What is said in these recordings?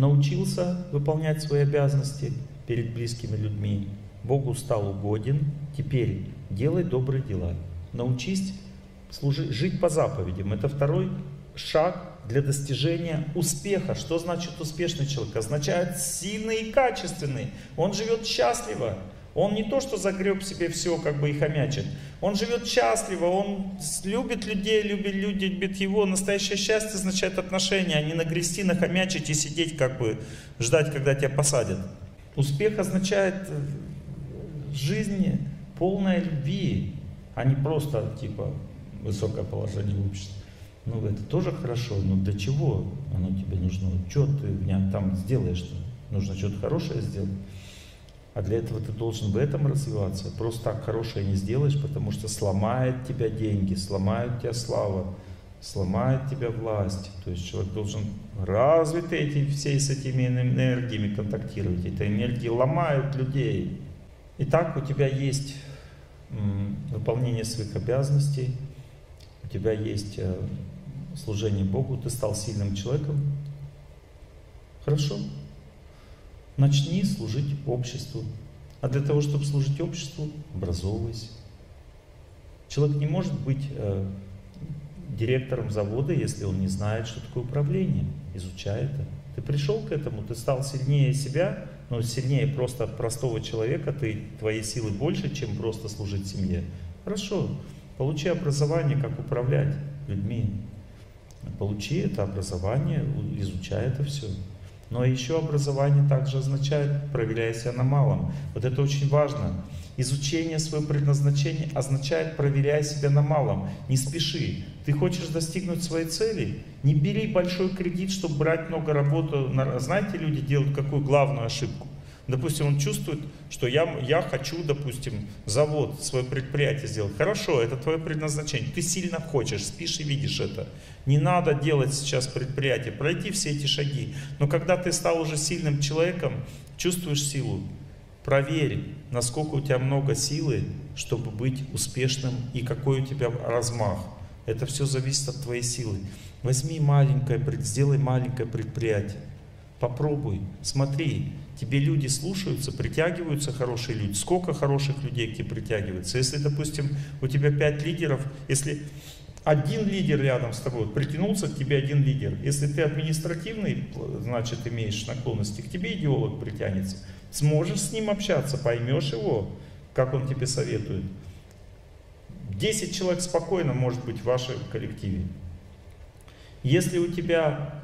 научился выполнять свои обязанности перед близкими людьми, Богу стал угоден, теперь делай добрые дела. Научись жить по заповедям. Это второй шаг для достижения успеха. Что значит успешный человек? Означает сильный и качественный. Он живет счастливо. Он не то, что загреб себе все, как бы и хомячит. Он живет счастливо, он любит людей, люди любят его. Настоящее счастье означает отношения, а не нагрести, нахомячить и сидеть, как бы ждать, когда тебя посадят. Успех означает жизнь полная любви, а не просто типа высокое положение в обществе. Ну это тоже хорошо, но для чего оно тебе нужно? Что ты там сделаешь-то? Нужно что-то хорошее сделать. А для этого ты должен в этом развиваться. Просто так хорошее не сделаешь, потому что сломает тебя деньги, сломает тебя слава, сломает тебя власть. То есть человек должен развито все с этими энергиями контактировать. Эти энергии ломают людей. Итак, у тебя есть выполнение своих обязанностей, у тебя есть служение Богу, ты стал сильным человеком. Хорошо. Начни служить обществу. А для того, чтобы служить обществу, образовывайся. Человек не может быть директором завода, если он не знает, что такое управление. Изучай это. Ты пришел к этому, ты стал сильнее себя, но сильнее просто простого человека, твои силы больше, чем просто служить семье. Хорошо. Получи образование, как управлять людьми. Получи это образование, изучай это все. Но еще образование также означает, проверяя себя на малом. Вот это очень важно. Изучение своего предназначения означает, проверяя себя на малом. Не спеши. Ты хочешь достигнуть своей цели? Не бери большой кредит, чтобы брать много работы. Знаете, люди делают какую главную ошибку? Допустим, он чувствует, что я хочу, допустим, завод, свое предприятие сделать. Хорошо, это твое предназначение. Ты сильно хочешь, спишь и видишь это. Не надо делать сейчас предприятие, пройти все эти шаги. Но когда ты стал уже сильным человеком, чувствуешь силу, проверь, насколько у тебя много силы, чтобы быть успешным и какой у тебя размах. Это все зависит от твоей силы. Возьми сделай маленькое предприятие. Попробуй, смотри. Тебе люди слушаются, притягиваются хорошие люди. Сколько хороших людей к тебе притягивается? Если, допустим, у тебя 5 лидеров, если один лидер рядом с тобой, притянулся к тебе один лидер. Если ты административный, значит, имеешь наклонности, к тебе идеолог притянется. Сможешь с ним общаться, поймешь его, как он тебе советует. 10 человек спокойно может быть в вашем коллективе. Если у тебя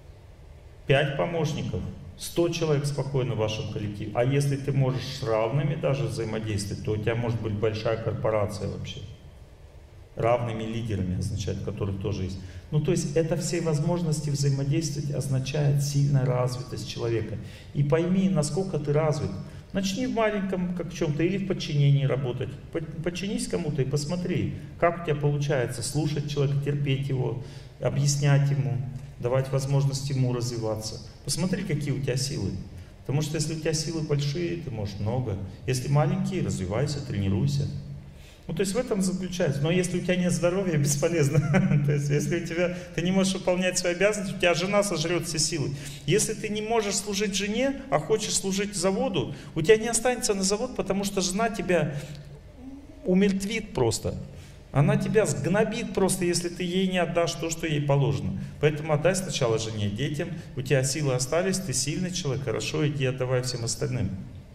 5 помощников, 100 человек спокойно в вашем коллективе. А если ты можешь с равными даже взаимодействовать, то у тебя может быть большая корпорация вообще. Равными лидерами означает, которых тоже есть. Ну то есть это все возможности взаимодействовать означает сильная развитость человека. И пойми, насколько ты развит. Начни в маленьком как чем-то или в подчинении работать. Подчинись кому-то и посмотри, как у тебя получается слушать человека, терпеть его, объяснять ему, давать возможность ему развиваться. Посмотри, какие у тебя силы. Потому что если у тебя силы большие, ты можешь много. Если маленькие, развивайся, тренируйся. Ну, то есть в этом заключается. Но если у тебя нет здоровья, бесполезно. То есть если ты не можешь выполнять свои обязанности, у тебя жена сожрет все силы. Если ты не можешь служить жене, а хочешь служить заводу, у тебя не останется на завод, потому что жена тебя умертвит просто. Она тебя сгнобит просто, если ты ей не отдашь то, что ей положено. Поэтому отдай сначала жене, детям. У тебя силы остались, ты сильный человек, хорошо, иди отдавай всем остальным.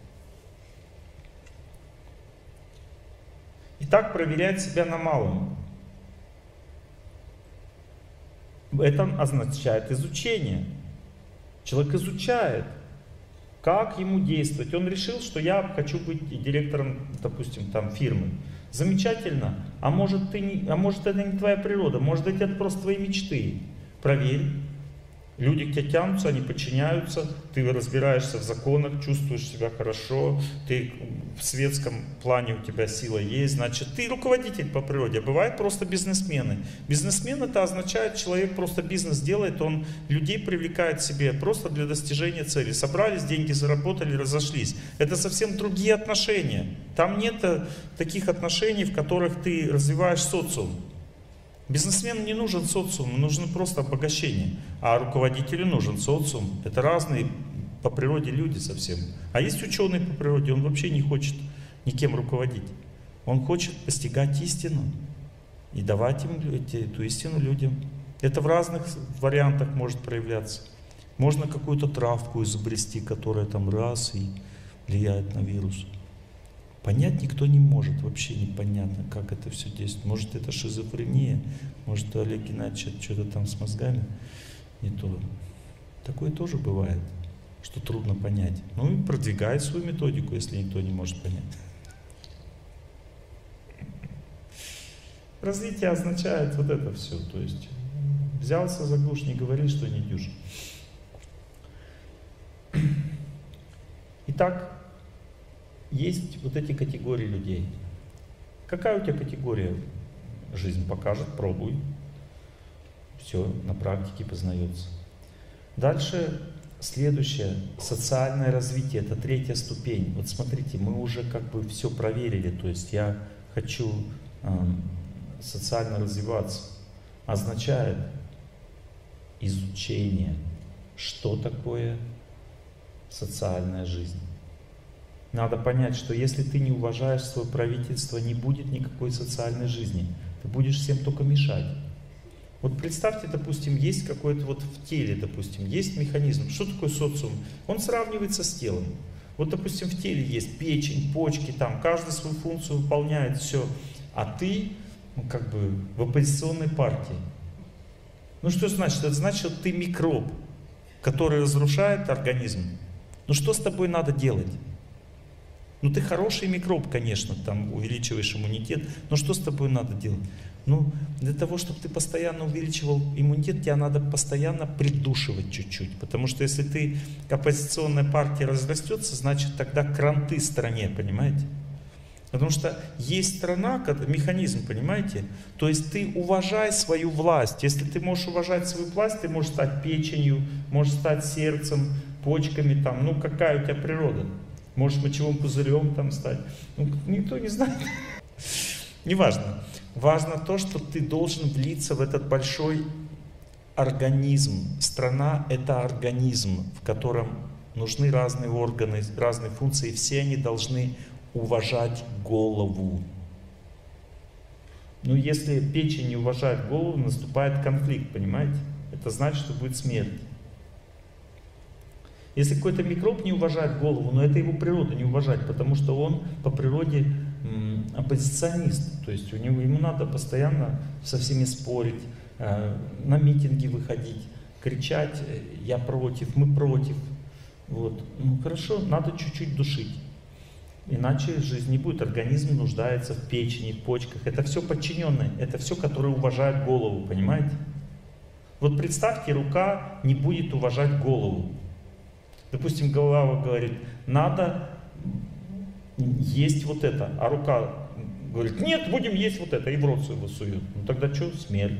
Итак, проверять себя на малом. Это означает изучение. Человек изучает, как ему действовать. Он решил, что я хочу быть директором, допустим, там, фирмы. Замечательно. А может это не твоя природа, может быть это просто твои мечты. Проверь. Люди к тебе тянутся, они подчиняются, ты разбираешься в законах, чувствуешь себя хорошо, ты в светском плане у тебя сила есть, значит ты руководитель по природе. А бывают просто бизнесмены. Бизнесмен это означает, человек просто бизнес делает, он людей привлекает к себе просто для достижения цели. Собрались, деньги заработали, разошлись. Это совсем другие отношения. Там нет таких отношений, в которых ты развиваешь социум. Бизнесмену не нужен социум, ему нужно просто обогащение. А руководителю нужен социум. Это разные по природе люди совсем. А есть ученый по природе, он вообще не хочет никем руководить. Он хочет постигать истину и давать им эту истину людям. Это в разных вариантах может проявляться. Можно какую-то травку изобрести, которая там раз и влияет на вирус. Понять никто не может, вообще непонятно, как это все действует. Может, это шизофрения, может, Олег Геннадьевич что-то там с мозгами не то. Такое тоже бывает, что трудно понять. Ну и продвигает свою методику, если никто не может понять. Развитие означает вот это все. То есть взялся за гуш, не говори, что не дюж. Итак, есть вот эти категории людей. Какая у тебя категория? Жизнь покажет, пробуй. Все на практике познается. Дальше следующее, социальное развитие, это третья ступень. Вот смотрите, мы уже как бы все проверили, то есть я хочу социально развиваться. Означает изучение, что такое социальная жизнь. Надо понять, что если ты не уважаешь свое правительство, не будет никакой социальной жизни. Ты будешь всем только мешать. Вот представьте, допустим, есть какой-то вот в теле, допустим, есть механизм. Что такое социум? Он сравнивается с телом. Вот, допустим, в теле есть печень, почки, там, каждый свою функцию выполняет, все. А ты, как бы, в оппозиционной партии. Ну что значит? Это значит, что ты микроб, который разрушает организм. Ну что с тобой надо делать? Ну ты хороший микроб, конечно, там увеличиваешь иммунитет, но что с тобой надо делать? Ну, для того, чтобы ты постоянно увеличивал иммунитет, тебя надо постоянно придушивать чуть-чуть. Потому что если ты, оппозиционная партия разрастется, значит тогда кранты стране, понимаете? Потому что есть страна, механизм, понимаете? То есть ты уважай свою власть. Если ты можешь уважать свою власть, ты можешь стать печенью, можешь стать сердцем, почками, там, ну какая у тебя природа. Можешь мочевым пузырем там стать. Ну, никто не знает. Неважно. Важно то, что ты должен влиться в этот большой организм. Страна — это организм, в котором нужны разные органы, разные функции. Все они должны уважать голову. Но если печень не уважает голову, наступает конфликт, понимаете? Это значит, что будет смерть. Если какой-то микроб не уважает голову, но это его природа не уважать, потому что он по природе оппозиционист. То есть ему надо постоянно со всеми спорить, на митинги выходить, кричать: я против, мы против. Вот. Ну хорошо, надо чуть-чуть душить. Иначе жизнь не будет. Организм нуждается в печени, в почках. Это все подчиненные, это все, которые уважают голову, понимаете? Вот представьте, рука не будет уважать голову. Допустим, голова говорит: надо есть вот это, а рука говорит: нет, будем есть вот это, и в рот его сует. Ну тогда что? Смерть.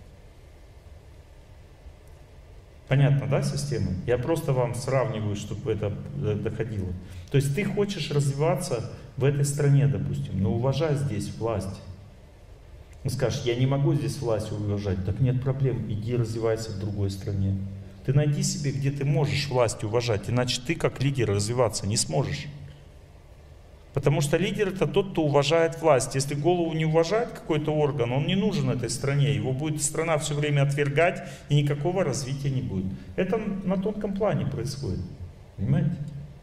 Понятно, да, система? Я просто вам сравниваю, чтобы это доходило. То есть ты хочешь развиваться в этой стране, допустим, но уважай здесь власть. Ну скажешь: я не могу здесь власть уважать. Так нет проблем, иди развивайся в другой стране. Ты найди себе, где ты можешь власть уважать, иначе ты как лидер развиваться не сможешь. Потому что лидер — это тот, кто уважает власть. Если голову не уважает какой-то орган, он не нужен этой стране. Его будет страна все время отвергать, и никакого развития не будет. Это на тонком плане происходит. Понимаете?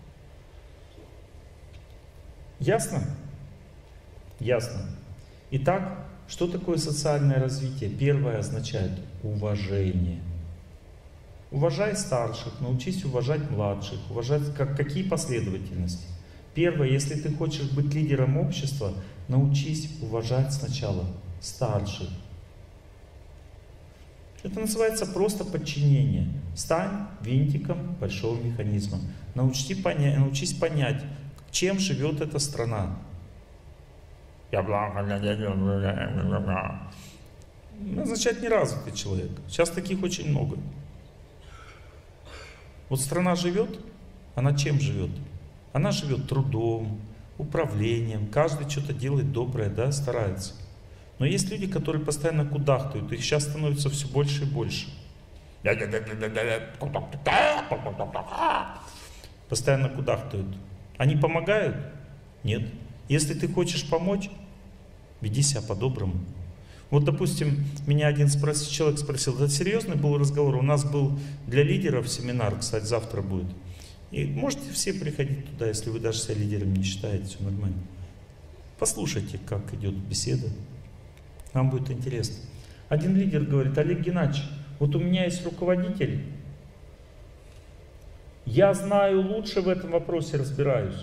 Ясно? Ясно. Итак, что такое социальное развитие? Первое означает уважение. Уважай старших, научись уважать младших, уважать какие последовательности. Первое, если ты хочешь быть лидером общества, научись уважать сначала старших. Это называется просто подчинение. Стань винтиком большого механизма. Научись понять, чем живет эта страна. Означает неразвитый человек. Сейчас таких очень много. Вот страна живет, она чем живет? Она живет трудом, управлением, каждый что-то делает доброе, да, старается. Но есть люди, которые постоянно кудахтают, их сейчас становится все больше и больше. Постоянно кудахтают. Они помогают? Нет. Если ты хочешь помочь, веди себя по-доброму. Вот, допустим, меня один человек спросил, это серьезный был разговор, у нас был для лидеров семинар, кстати, завтра будет. И можете все приходить туда, если вы даже себя лидером не считаете, все нормально. Послушайте, как идет беседа, вам будет интересно. Один лидер говорит: Олег Геннадьевич, вот у меня есть руководитель, я знаю лучше в этом вопросе, разбираюсь.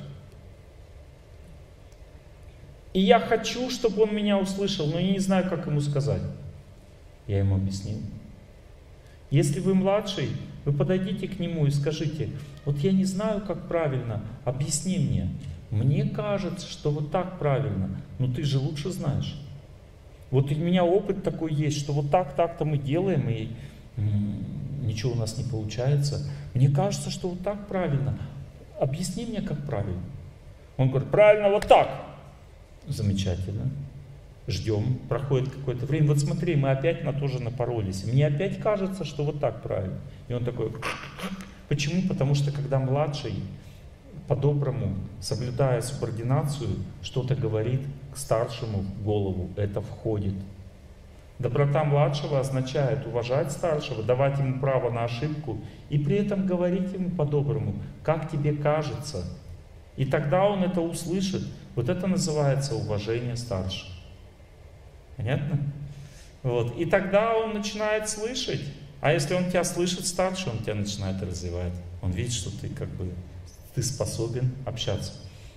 И я хочу, чтобы он меня услышал, но я не знаю, как ему сказать. Я ему объяснил. Если вы младший, вы подойдите к нему и скажите: вот я не знаю, как правильно, объясни мне. Мне кажется, что вот так правильно, но ты же лучше знаешь. Вот у меня опыт такой есть, что вот так-то мы делаем, и ничего у нас не получается. Мне кажется, что вот так правильно. Объясни мне, как правильно. Он говорит: правильно вот так. Замечательно. Ждем, проходит какое-то время. Вот смотри, мы опять на то же напоролись. Мне опять кажется, что вот так правильно. И он такой: почему? Потому что когда младший по-доброму, соблюдая субординацию, что-то говорит к старшему в голову, это входит. Доброта младшего означает уважать старшего, давать ему право на ошибку и при этом говорить ему по-доброму, как тебе кажется. И тогда он это услышит. Вот это называется уважение старших. Понятно? Вот. И тогда он начинает слышать. А если он тебя слышит старше, он тебя начинает развивать. Он видит, что ты способен общаться.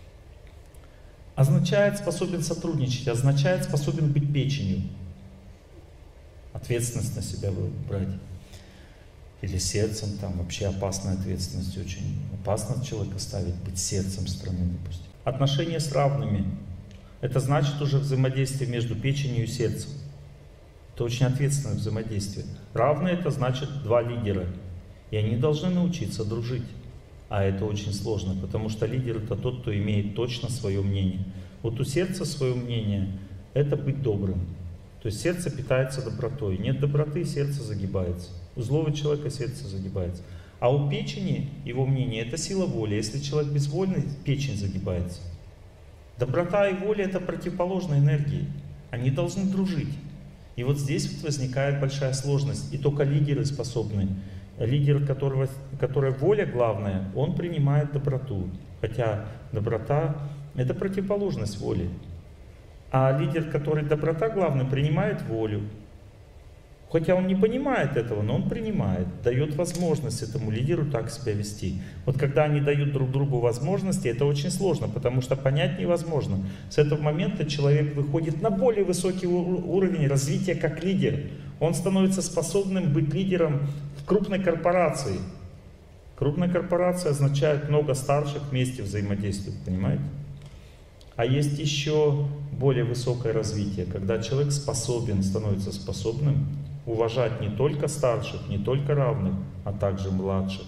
Означает способен сотрудничать, означает способен быть печенью. Ответственность на себя брать. Или сердцем, там вообще опасная ответственность, очень опасно человека ставить, быть сердцем страны, допустим. Отношения с равными. Это значит уже взаимодействие между печенью и сердцем. Это очень ответственное взаимодействие. Равные — это значит два лидера. И они должны научиться дружить. А это очень сложно, потому что лидер — это тот, кто имеет точно свое мнение. Вот у сердца свое мнение — это быть добрым. То есть сердце питается добротой. Нет доброты — сердце загибается. У злого человека сердце загибается. А у печени, его мнение, это сила воли. Если человек безвольный, печень загибается. Доброта и воля — это противоположные энергии. Они должны дружить. И вот здесь вот возникает большая сложность. И только лидеры способны. Лидер, которой воля главная, он принимает доброту. Хотя доброта — это противоположность воли. А лидер, который доброта главная, принимает волю. Хотя он не понимает этого, но он принимает, дает возможность этому лидеру так себя вести. Вот когда они дают друг другу возможности, это очень сложно, потому что понять невозможно. С этого момента человек выходит на более высокий уровень развития как лидер. Он становится способным быть лидером в крупной корпорации. Крупная корпорация означает много старших вместе взаимодействуют, понимаете? А есть еще более высокое развитие, когда человек становится способным уважать не только старших, не только равных, а также младших.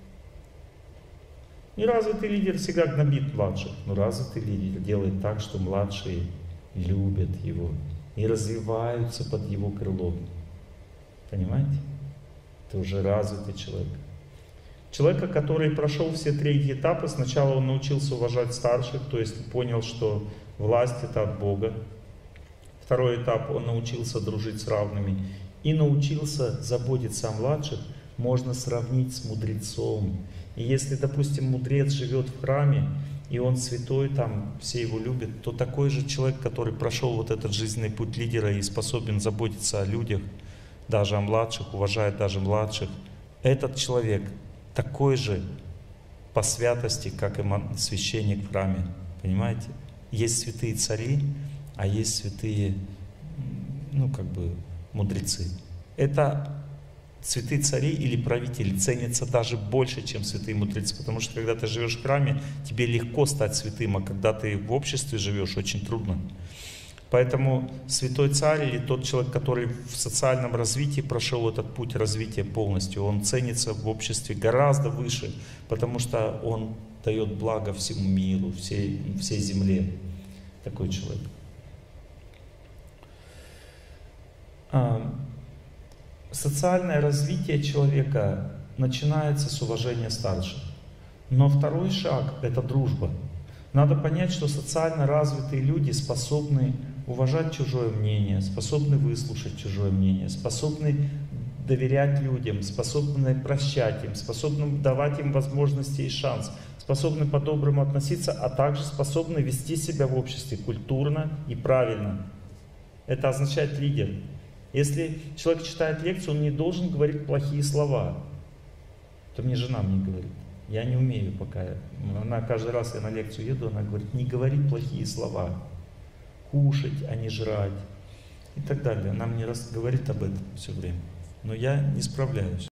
Неразвитый лидер всегда гнобит младших, но развитый лидер делает так, что младшие любят его и развиваются под его крылом. Понимаете? Это уже развитый человек. Человека, который прошел все три этапа, сначала он научился уважать старших, то есть понял, что власть — это от Бога. Второй этап — он научился дружить с равными и научился заботиться о младших, можно сравнить с мудрецом. И если, допустим, мудрец живет в храме, и он святой, там все его любят, то такой же человек, который прошел вот этот жизненный путь лидера и способен заботиться о людях, даже о младших, уважает даже младших, этот человек такой же по святости, как и священник в храме. Понимаете? Есть святые цари, а есть святые, мудрецы. Это святые цари или правители ценятся даже больше, чем святые мудрецы, потому что когда ты живешь в храме, тебе легко стать святым, а когда ты в обществе живешь, очень трудно. Поэтому святой царь или тот человек, который в социальном развитии прошел этот путь развития полностью, он ценится в обществе гораздо выше, потому что он дает благо всему миру, всей земле. Такой человек. Социальное развитие человека начинается с уважения старших. Но второй шаг — это дружба. Надо понять, что социально развитые люди способны уважать чужое мнение, способны выслушать чужое мнение, способны доверять людям, способны прощать им, способны давать им возможности и шанс, способны по-доброму относиться, а также способны вести себя в обществе культурно и правильно. Это означает лидер. Если человек читает лекцию, он не должен говорить плохие слова. Это мне жена говорит. Я не умею пока. Она каждый раз, я на лекцию еду, она говорит: не говори плохие слова. Кушать, а не жрать. И так далее. Она мне говорит об этом все время. Но я не справляюсь.